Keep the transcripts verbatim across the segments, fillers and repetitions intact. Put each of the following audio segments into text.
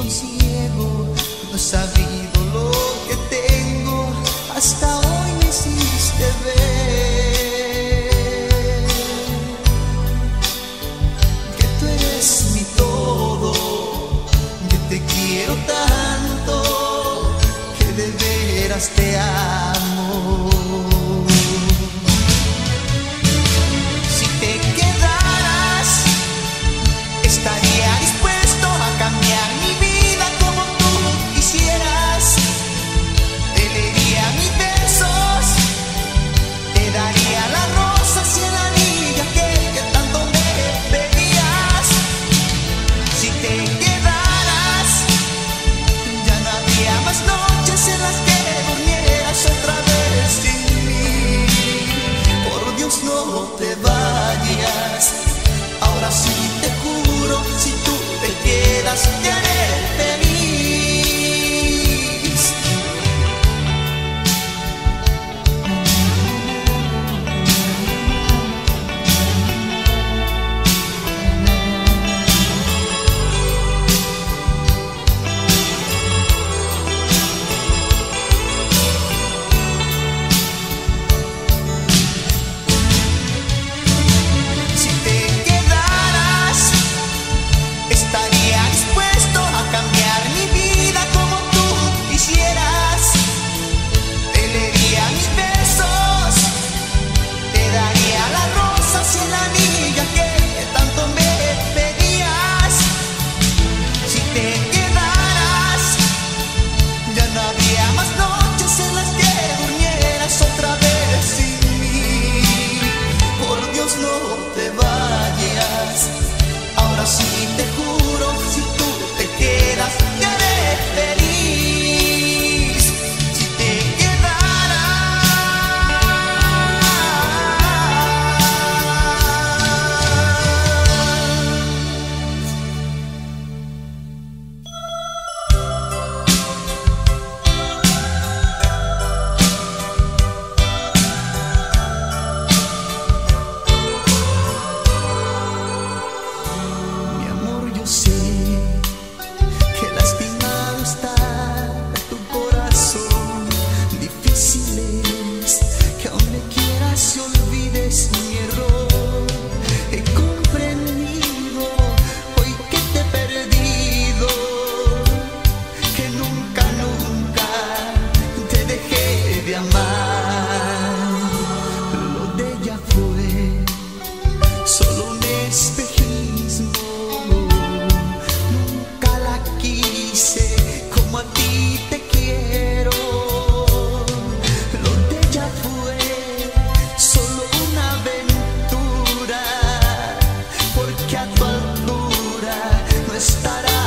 ciego, no he sabido lo que tengo, hasta hoy me hiciste ver que tú eres mi todo, que te quiero tanto, que de veras te amo. Si te quedaras, estaría dispuesto a cambiar mi vida como tú quisieras. Te leería mis versos, te daría las rosas y el anillo aquel que tanto me pedías. Si te quedaras, ya no habría más noches en las que durmieras otra vez sin mí. Por Dios, no te vayas, ahora sí te juro, si tú te quedas, te haré feliz. Si te quedaras, estaría dispuesto a cambiar mi vida como tú quisieras. Te leería mis versos, te daría las rosas y el anillo aquel que tanto me pedías. Si te quedaras, ya no habría más noches en las que durmieras otra vez sin mí. Por Dios, no te vayas, ahora sí te juro, si tú te quedas, te haré feliz. Si te Mi amor, yo sé que lastimado está tu corazón. Difícil es que aún me quieras y olvides mi error. He comprendido hoy que te he perdido, que nunca, nunca te dejé de amar. Lo de ella fue solo un espejismo, nunca la quise como a ti te quiero. Lo de ella fue solo una aventura, porque a tu altura no estará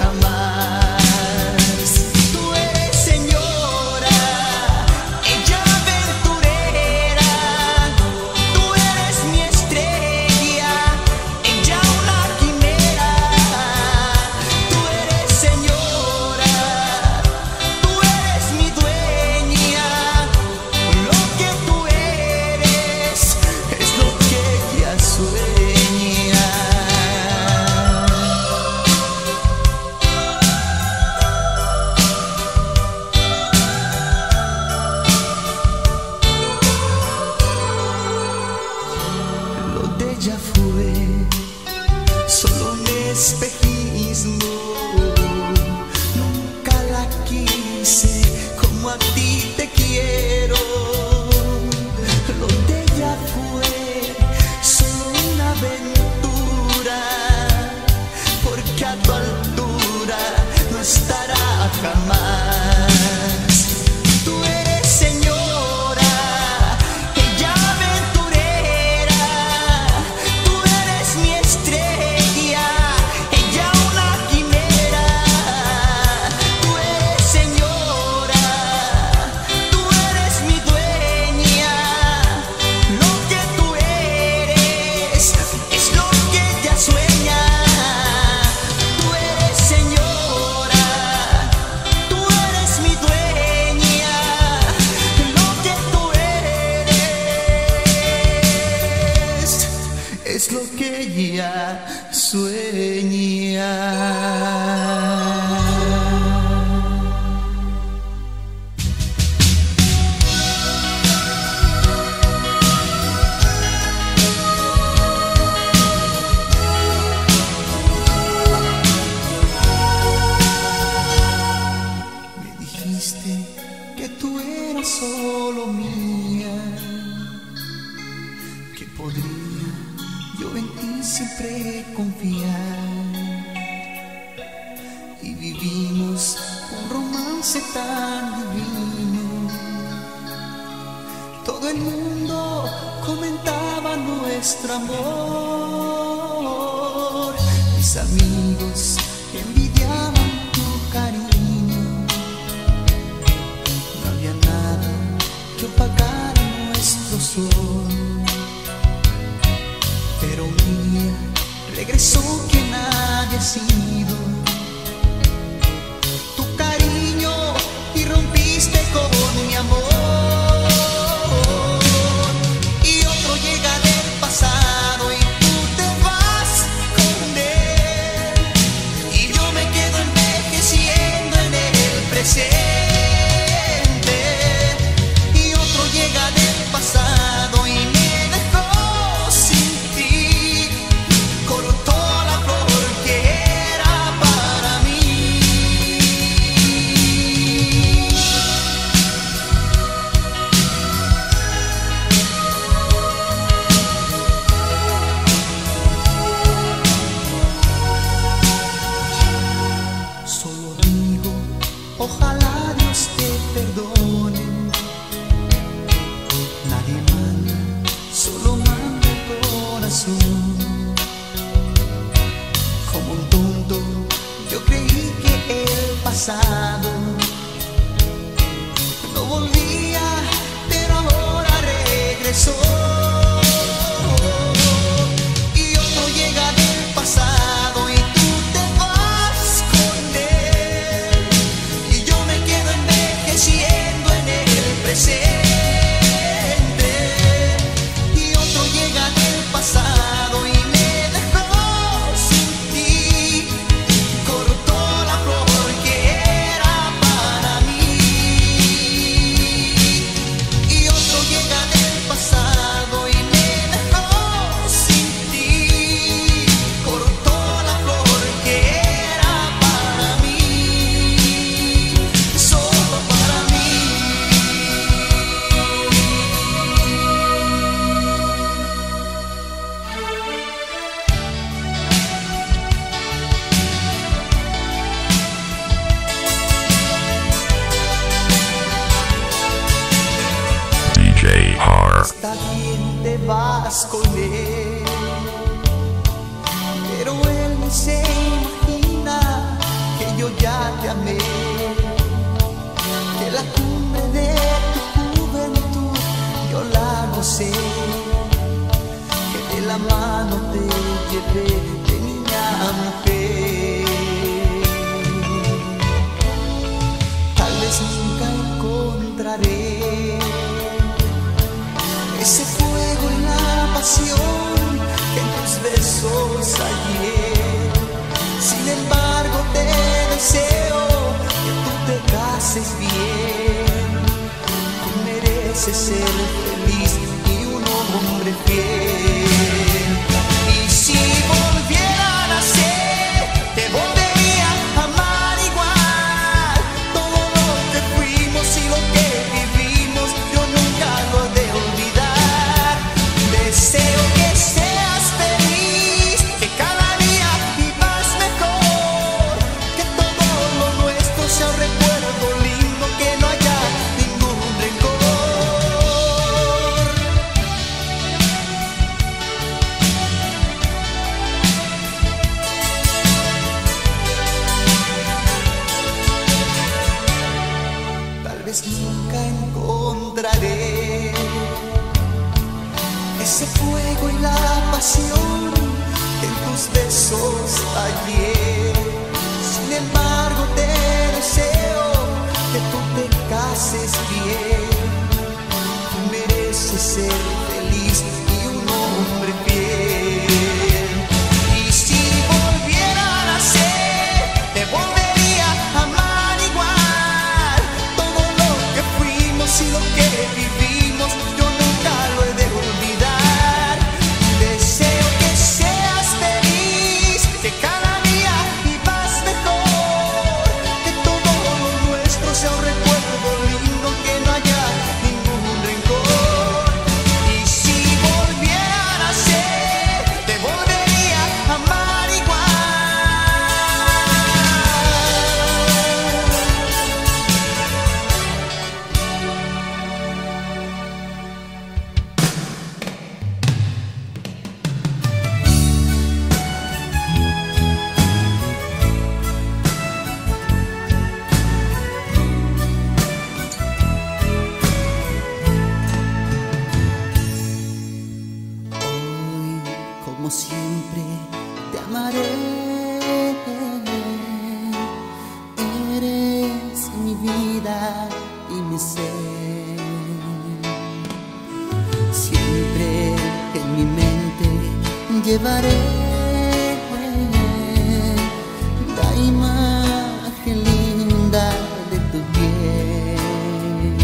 jamás. Tú eres señora, ella aventurera, tú eres mi estrella, ella una quimera. Tú eres señora, tú eres mi dueña, lo que tú eres es lo que ella sueña. Lo de ella fue solo un espejismo, nunca la quise como a ti te quiero. Lo de ella fue solo una aventura, porque a tu altura no estará jamás. Tú eres señora, ella aventurera, tú eres mi estrella, ella una quimera. Tú eres señora, tú eres mi dueña, lo que tú eres es lo que ella sueña. Tú eres señora, tú eres mi dueña, lo que tú eres es lo que ella sueña. y vivimos un romance tan divino. Todo el mundo comentaba nuestro amor, mis amigos envidiaban tu cariño. No había nada que opacara nuestro sol, pero un día regresó quien había sido tu cariño y rompiste con mi amor. Y otro llega del pasado y tú te vas con él, y yo me quedo envejeciendo en el presente. Y otro llega del pasado y me dejó sin ti, cortó la flor que era para mí. Solo digo, ojalá Dios te perdone. Nadie manda, solo manda el corazón. Como un tonto, yo creí que el pasado no volvía, pero ahora regresó. Y otro llega del pasado y tú te vas con él, y yo me quedo envejeciendo en el presente. Y otro llega del pasado y me dejó sin ti, cortó la flor que era para mí. Y otro llega del pasado y me dejó sin ti, cortó la flor que era para mí, solo para mí. D J Har. Está bien, te vas con él, pero él ni se imagina que yo ya te amé, que la cumbre de tu juventud yo la gocé, que de la mano te llevé de niña a mujer. Tal vez nunca encontraré ese fuego y la pasión que en tus besos hallé. Sin embargo te deseo que tú te cases bien. Tú mereces ser feliz y un hombre fiel. Y si volviera a nacer, te volvería a amar igual. Todo lo que fuimos y lo que vivimos, yo nunca lo he de olvidar. Deseo que seas feliz, que cada día vivas mejor, que todo lo nuestro sea un recuerdo lindo, que no haya ningún rencor. Tal vez nunca encontraré ese fuego y la pasión que en tus besos hallé. Sin embargo te deseo que tú te cases bien. Tú mereces ser feliz y un hombre fiel. Y si volviera a nacer, te volvería a amar igual. Todo lo que fuimos y lo que vivimos, yo nunca lo he de olvidar. Deseo que seas feliz, que cada día llevaré la imagen linda de tu piel.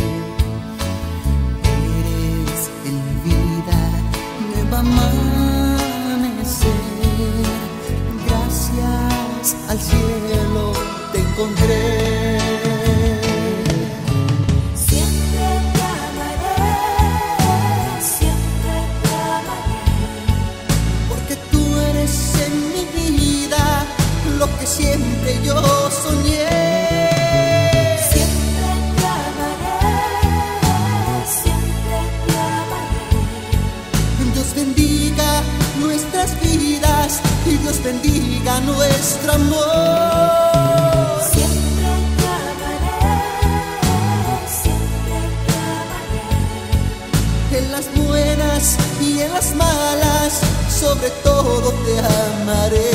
Eres en mi vida nuevo amanecer. Gracias al cielo te encontré. Lo que siempre yo soñé. Siempre te amaré, siempre te amaré. Dios bendiga nuestras vidas y Dios bendiga nuestro amor. Siempre te amaré, siempre te amaré. En las buenas y en las malas, sobre todo te amaré.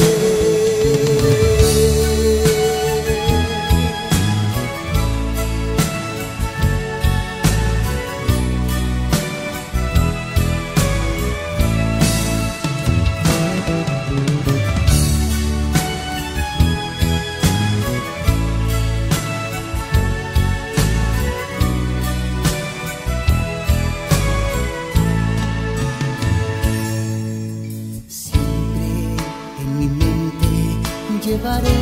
Llevaré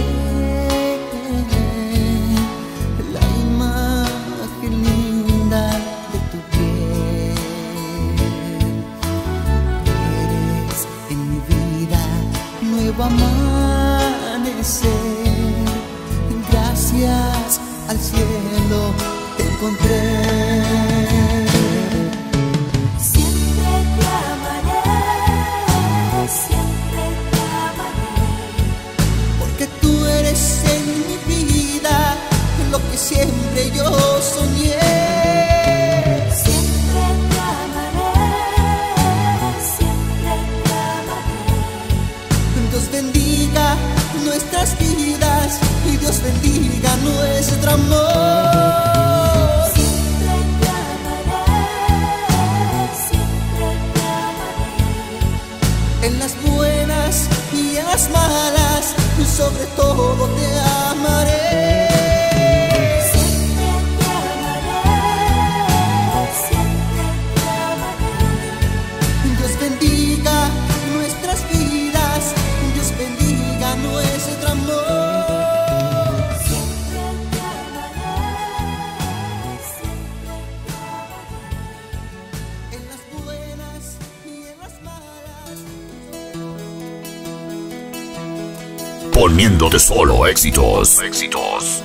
la imagen linda de tu piel. Eres en mi vida nuevo amanecer. Gracias al cielo te encontré. Siempre te amaré, siempre te amaré. Que tú eres en mi vida lo que siempre yo soñé. Siempre te amaré, siempre te amaré. Dios bendiga nuestras vidas y Dios bendiga nuestro amor. Siempre te amaré, siempre te amaré. En las buenas y en las malas, sobre todo te amaré. Siempre te amaré, siempre te amaré. Dios bendiga nuestras vidas, Dios bendiga nuestro amor. Siempre te amaré, siempre te amaré. En las buenas y en las malas. Poniéndote solo éxitos. Éxitos.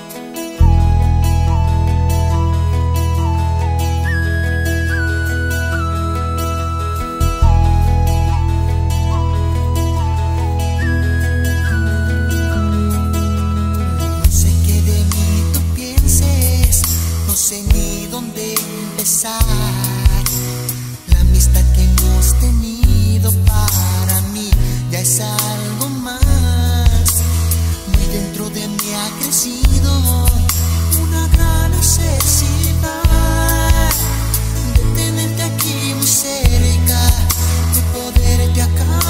No sé qué de mí tú pienses, no sé ni dónde empezar. La amistad que hemos tenido para mí ya es algo más. Dentro de mí ha crecido una gran necesidad de tenerte aquí muy cerca, de poderte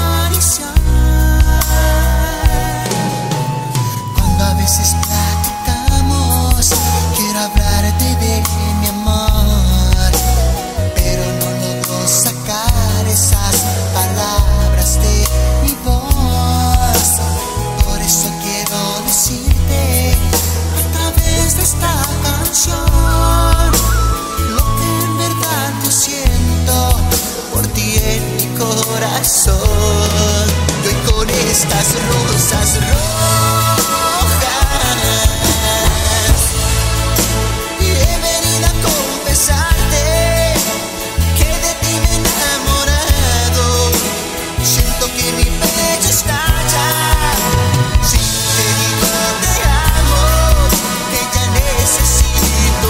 acariciar. Cuando a veces platicamos, quiero hablarte de mi amor, pero no logro sacar esas palabras de mi voz. Por eso quiero decirte a través de esta canción lo que en verdad yo siento por ti en mi corazón. Y hoy con estas rosas rojas he venido a confesarte que de ti me he enamorado. Siento que mi pecho estalla. Si te digo te amo, que ya necesito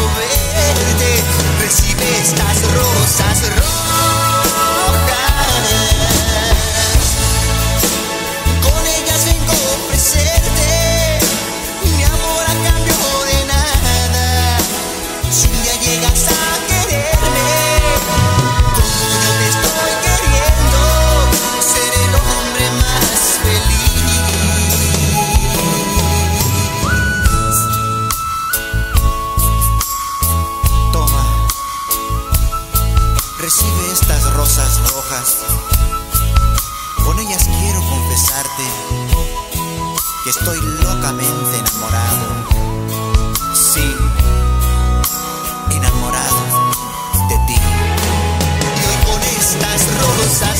locamente enamorado. Sí, enamorado de ti. Y hoy con estas rosas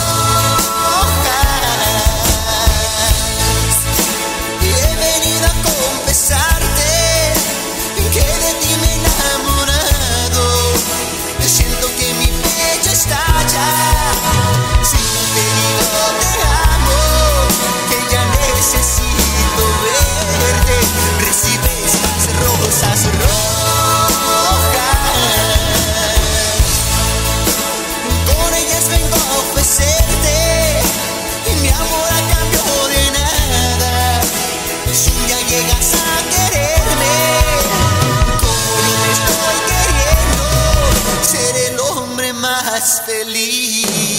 rojas he venido a confesarte que de ti me he enamorado. Siento que mi pecho estalla. Si no te digo te amo, que ya necesito verte. Recibe estas rosas rojas, con ellas vengo a ofrecerte mi amor a cambio de nada. Si un día llegas a quererme como yo te estoy queriendo, seré el hombre más feliz.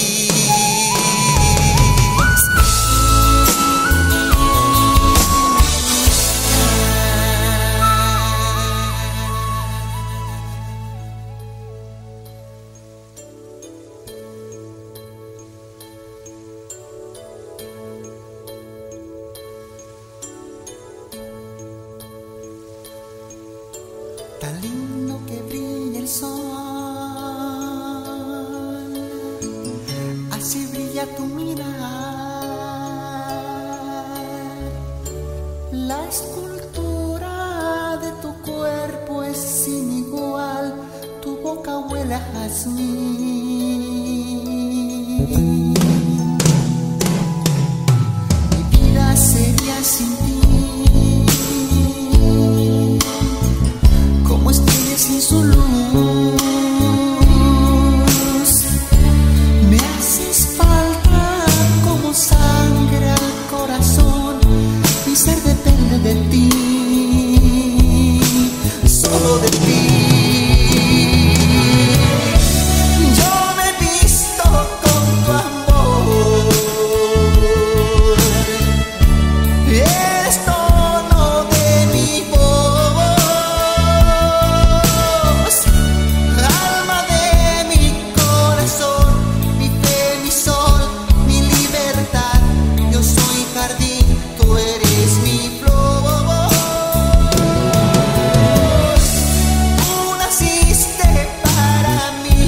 Tan lindo que brilla el sol, así brilla tu mirar. La escultura de tu cuerpo es sin igual, tu boca huele a jazmín. Mi vida sería sin ti como estrellas sin su luz. Me haces falta como sangre al corazón. Mi ser depende de ti, solo de ti. Yo me he visto con tu amor. Eres tono de mi voz, alma de mi corazón, mi fe, mi sol, mi libertad. Yo soy jardín, tú eres mi flor. Tú naciste para mí.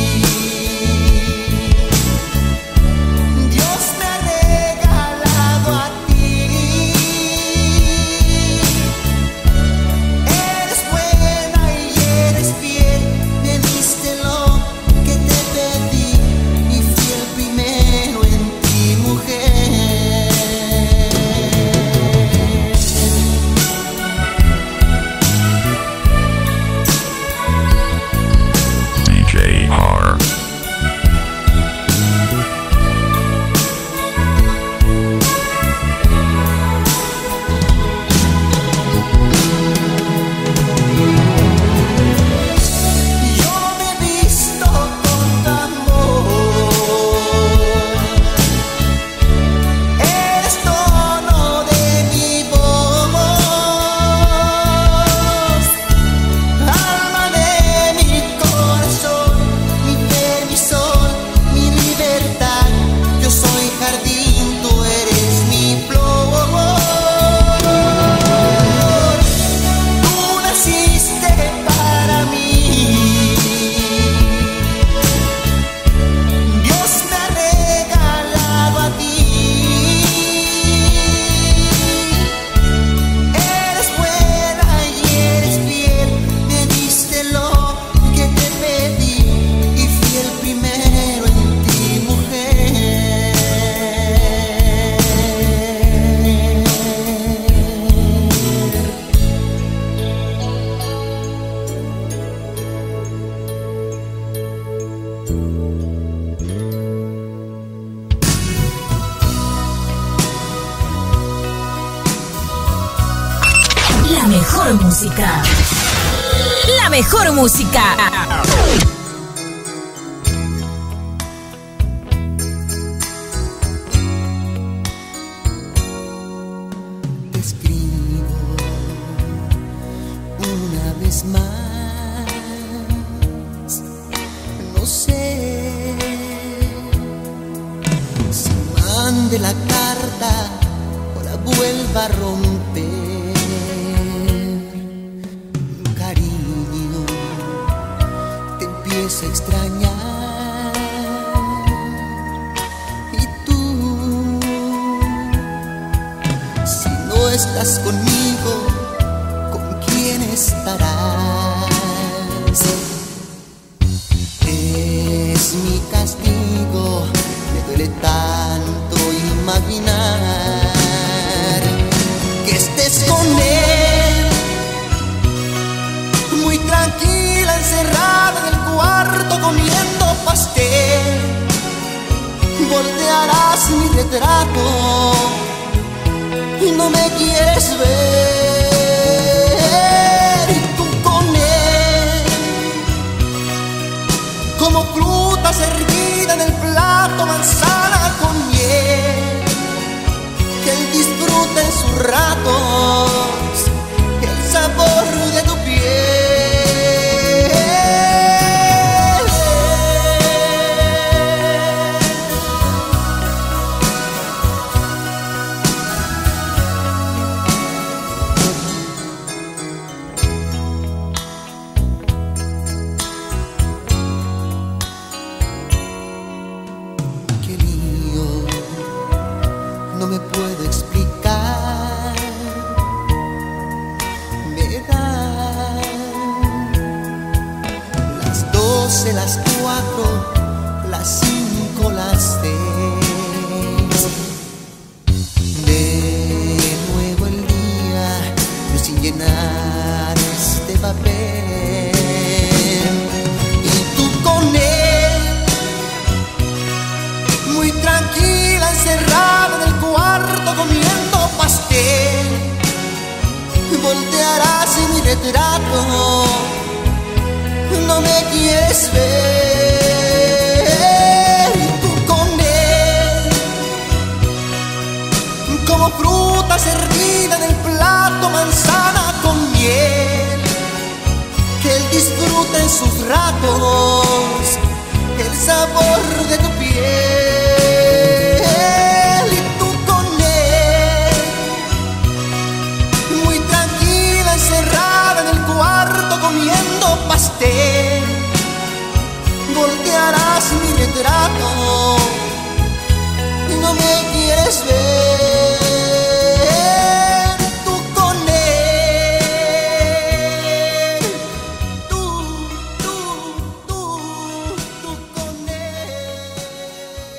Dios me ha regalado a ti. Eres buena y eres fiel, me diste lo que te pedí y fui el primero en ti, mujer. D J R. Yo me he visto con tu amor. Eres tono de mi voz, alma de mi corazón, mi fe, mi sol, mi libertad. Yo soy jardín, tú eres mi flor. Tú naciste para mí. Dios me ha regalado a ti. Eres buena y eres fiel, me diste lo que te pedí y fui el primero en ti, mujer. La mejor música. La mejor música. Te escribo una vez más. No sé si mande la carta o la vuelva a romper. retrato y no me quieres ver. Y tú con él, como fruta servida en el plato, manzana con miel, que él disfrute en sus ratos el sabor de tu piel. Qué lío, no me puedo explicar. Me dan las doce, las cuatro, las cinco, las seis. De nuevo el día, yo sin llenar este papel. Y tú con él, muy tranquila, encerrada en el cuarto comiendo pastel. Voltearás y mi retrato no me quieres ver. Y tú con él, como fruta servida en el plato, manzana con miel, que él disfrute en sus ratos el sabor de tu piel. Y tú con él, muy tranquila, encerrada en el cuarto comiendo pastel. Voltearás mi retrato y no me quieres ver. Tú con él, tú, tú, tú, tú con él.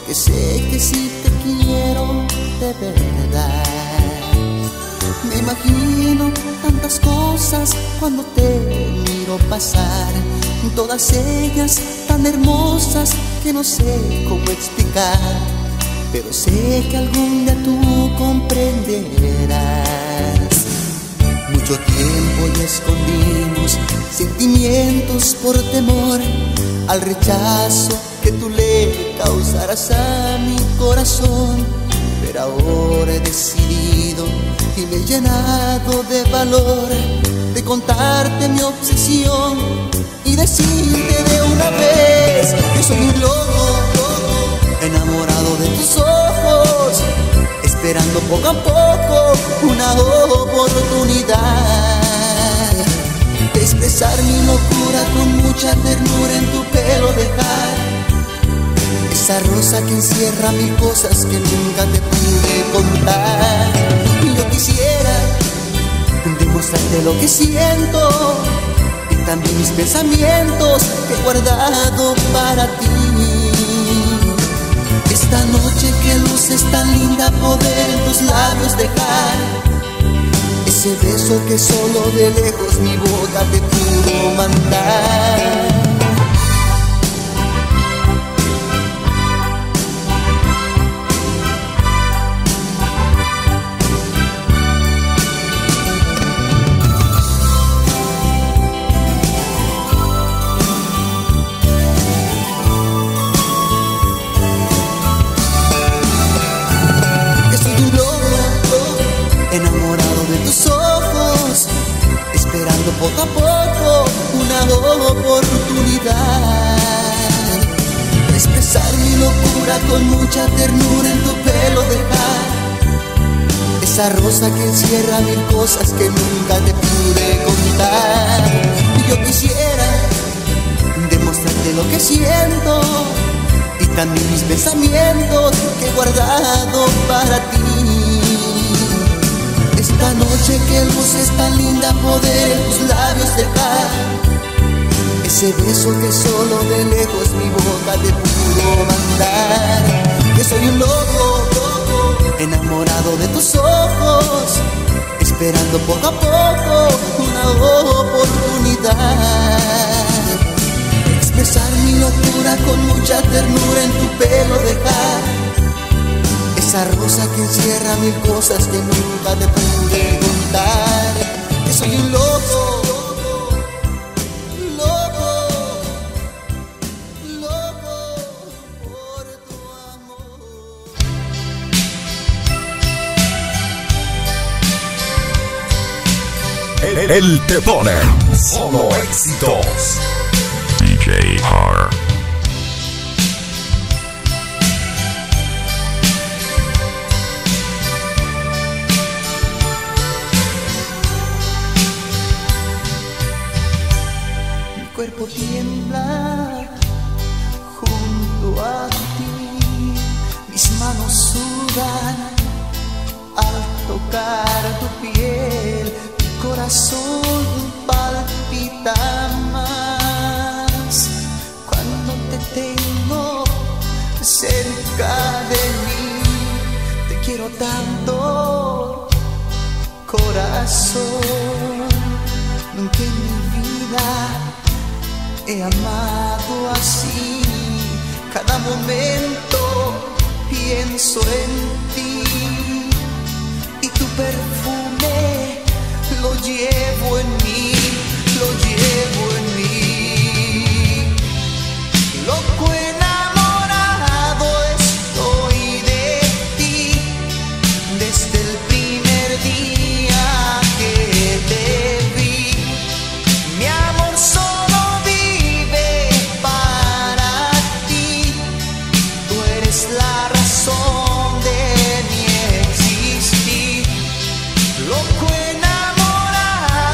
porque sé que sí te quiero de verdad. Me imagino tantas cosas cuando te miro pasar, todas ellas tan hermosas que no sé cómo explicar, pero sé que algún día tú comprenderás. Mucho tiempo ya escondimos sentimientos por temor al rechazo que tú le causarás a mi corazón, pero ahora he decidido y me he llenado de valor de contarte mi obsesión y decirte de una vez que soy un loco enamorado de tus ojos, esperando poco a poco una oportunidad de expresar mi locura con mucha ternura en tu pelo dejar esa rosa que encierra mil cosas que nunca te pude contar. Y yo quisiera demostrarte lo que siento y también mis pensamientos que he guardado para ti. Esta noche que luces tan linda, poder en tus labios dejar ese beso que solo de lejos mi boca te pudo mandar. Poco a poco una oportunidad de expresar mi locura con mucha ternura en tu pelo dejar esa rosa que encierra mil cosas que nunca te pude contar. Y yo quisiera demostrarte lo que siento y también mis pensamientos que he guardado para ti. Esta noche que luces tan linda, poder en tus labios dejar ese beso que solo de lejos mi boca te pudo mandar. Que soy un loco enamorado de tus ojos, esperando poco a poco una oportunidad de expresar mi locura con mucha ternura en tu pelo dejar esa rosa que encierra mil cosas que nunca te pude contar. Que soy un loco, loco, loco por tu amor. Él, él te pone solo éxitos. D J Har. Mi cuerpo tiembla junto a ti, mis manos sudan al tocar tu piel, mi corazón palpita más cuando te tengo cerca de mí. Te quiero tanto, corazón, nunca en mi vida he amado así. Cada momento pienso en ti y tu perfume lo llevo en mí, lo llevo en mí. Loco enamorado estoy de ti desde el primer día que te vi. Mi amor solo vive para ti, tú eres la razón de mi existir. Loco enamorado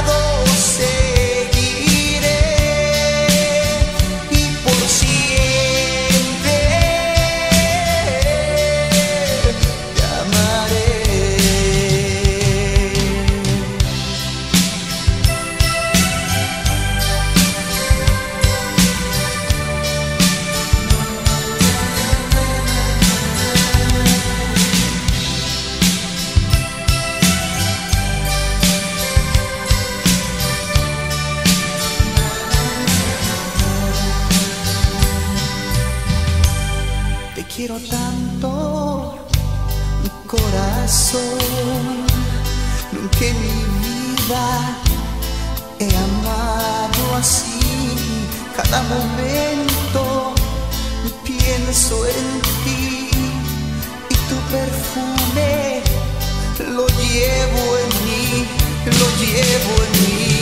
Te quiero tanto, mi corazón. Nunca en mi vida he amado así. Cada momento pienso en ti y tu perfume lo llevo en mí, lo llevo en mí.